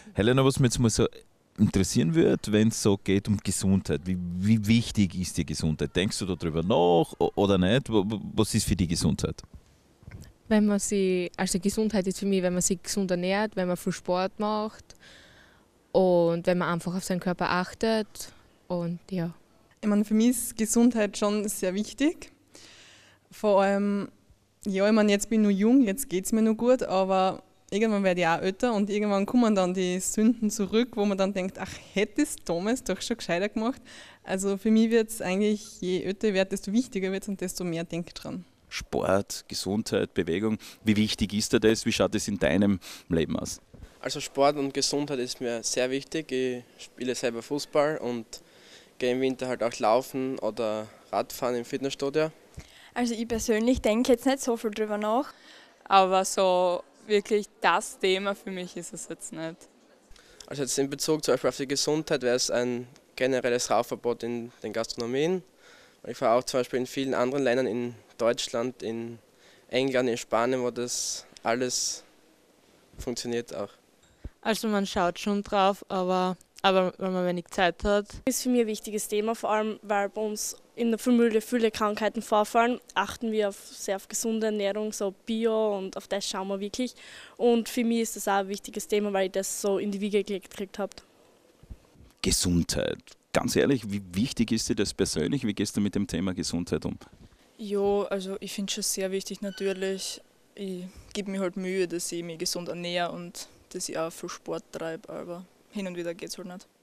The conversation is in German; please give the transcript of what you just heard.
Helena, was mich jetzt mal so interessieren würde, wenn es so geht um Gesundheit. Wie wichtig ist die Gesundheit? Denkst du darüber nach oder nicht? Was ist für die Gesundheit? Wenn man sich, also Gesundheit ist für mich, wenn man sich gesund ernährt, wenn man viel Sport macht und wenn man einfach auf seinen Körper achtet und ja. Ich meine, für mich ist Gesundheit schon sehr wichtig. Vor allem, ja, ich meine, jetzt bin ich noch jung, jetzt geht es mir noch gut, aber irgendwann werde ich auch älter und irgendwann kommen dann die Sünden zurück, wo man dann denkt, ach, hätte es damals doch schon gescheiter gemacht. Also für mich wird es eigentlich, je älter ich werde, desto wichtiger wird es und desto mehr denke ich dran. Sport, Gesundheit, Bewegung. Wie wichtig ist dir das? Wie schaut es in deinem Leben aus? Also Sport und Gesundheit ist mir sehr wichtig. Ich spiele selber Fußball und gehe im Winter halt auch laufen oder Radfahren im Fitnessstudio. Also ich persönlich denke jetzt nicht so viel drüber nach. Aber so wirklich das Thema für mich ist es jetzt nicht. Also jetzt in Bezug zum Beispiel auf die Gesundheit wäre es ein generelles Rauchverbot in den Gastronomien. Ich war auch zum Beispiel in vielen anderen Ländern, in Deutschland, in England, in Spanien, wo das alles funktioniert auch. Also man schaut schon drauf, aber wenn man wenig Zeit hat. Ist für mich ein wichtiges Thema, vor allem weil bei uns in der Familie viele Krankheiten vorfallen, achten wir sehr auf gesunde Ernährung, so Bio und auf das schauen wir wirklich. Und für mich ist das auch ein wichtiges Thema, weil ich das so in die Wiege gelegt gekriegt habe. Gesundheit. Ganz ehrlich, wie wichtig ist dir das persönlich? Wie gehst du mit dem Thema Gesundheit um? Ja, also ich finde es schon sehr wichtig natürlich. Ich gebe mir halt Mühe, dass ich mich gesund ernähre und dass ich auch viel Sport treibe, aber hin und wieder geht es halt nicht.